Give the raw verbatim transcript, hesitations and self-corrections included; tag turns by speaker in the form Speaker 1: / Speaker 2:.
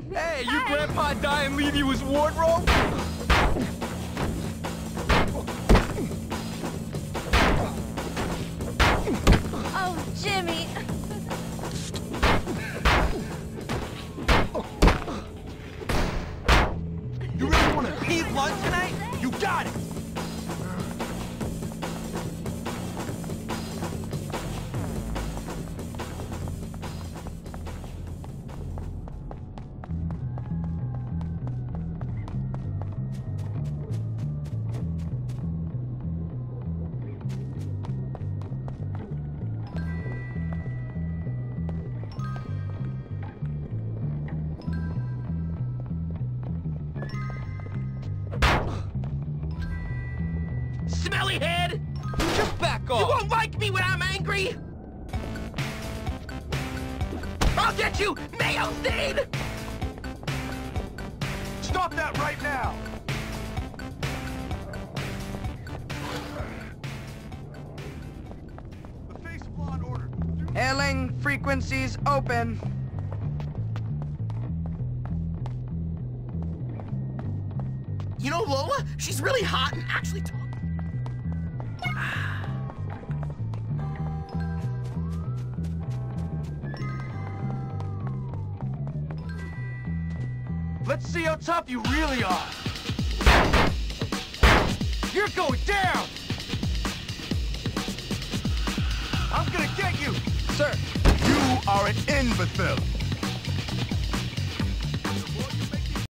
Speaker 1: Hey, your grandpa die and leave you his wardrobe?
Speaker 2: Oh, Jimmy.
Speaker 1: You really want to eat lunch tonight? You got it!
Speaker 3: Smelly head!
Speaker 1: Just back off!
Speaker 3: You won't like me when I'm angry! I'll get you, mayo stain!
Speaker 1: Stop that right now! The face flaw in order.
Speaker 4: Hailing frequencies open.
Speaker 3: You know Lola? She's really hot and actually talks.
Speaker 1: Let's see how tough you really are. You're going down! I'm gonna get you!
Speaker 4: Sir.
Speaker 1: You are an imbecile!